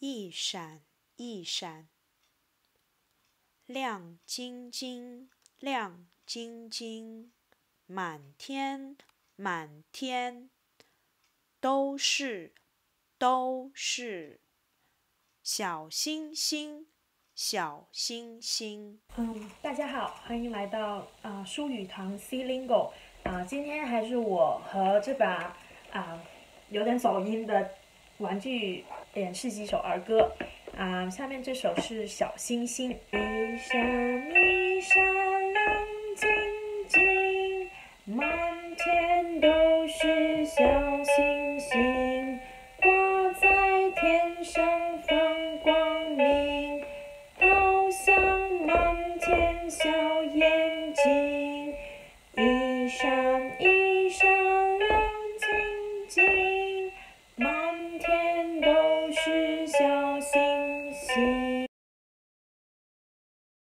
一闪一闪。亮晶晶，亮晶晶，满天满天，都是都是。小星星，小星星。 大家好，欢迎来到书语堂 C-Lingo。今天还是我和这把有点走音的玩具演示几首儿歌。下面这首是小星星。一闪一闪亮晶晶，满天都是小星星，挂在天上放光明，好像满天小眼睛。一闪一闪亮晶晶，满天都是小星星。